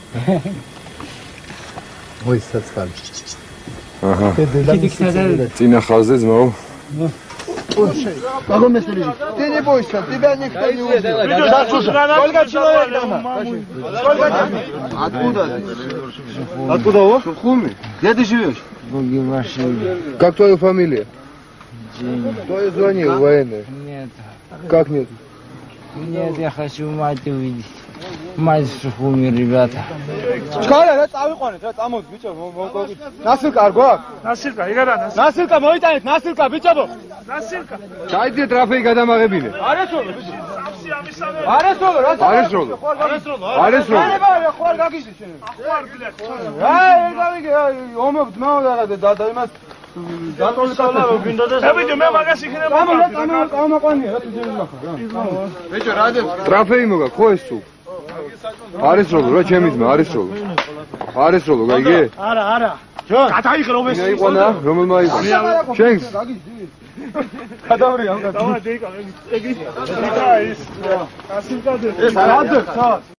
ой, сацкали. Ага. Тина хазы змау. Погон место ты не бойся, тебя никто не увидит. Сколько человек дома? Откуда? Откуда вы? Сухуми. Где ты живешь? Как твоя фамилия? Кто звонил в военные? Нет. Как нет? Нет, я хочу мать увидеть. Мать в Сухуми, ребята. Чайте трафик გადამაღებინე. ტრაფეი მოგა ხო ეს თუ არის როლო რა ჩემი ძმა არის როლო არის როლო გაიგე არა გადაიღრო ეს იყვანა რომელმა იყო შენს გადავრია ამ გადავა დეიკა ეგ ის ეს